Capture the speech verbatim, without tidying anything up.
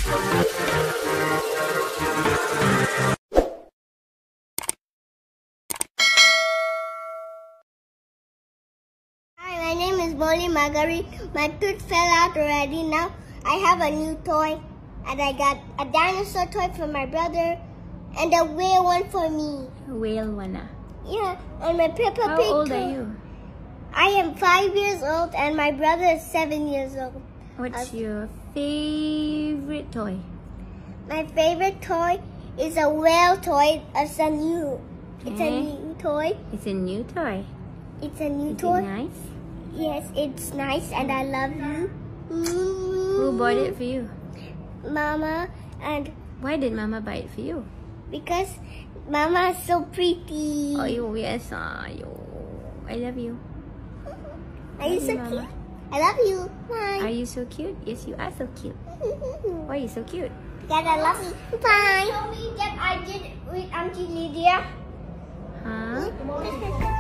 My name is Molly Marguerite. My tooth fell out already. Now I have a new toy. And I got a dinosaur toy for my brother. And a whale one for me. A whale one, ah? Yeah. And my Peppa How Pig old toy. are you? I am five years old and my brother is seven years old. What's Uh, your favorite toy? My favorite toy is a whale toy. It's a new. It's a Okay. new toy. It's a new toy. It's a new Is toy. it nice? Yes, it's nice and I love you. Who bought it for you? Mama, and Why did Mama buy it for you? because Mama is so pretty. Oh, you yes, ah, you. I love you. Are you love so you, Mama. cute? I love you. Bye. Are you so cute? Yes, you are so cute. Why are you so cute? Because I love you. Bye. Show me that I did with Auntie Lydia. Huh?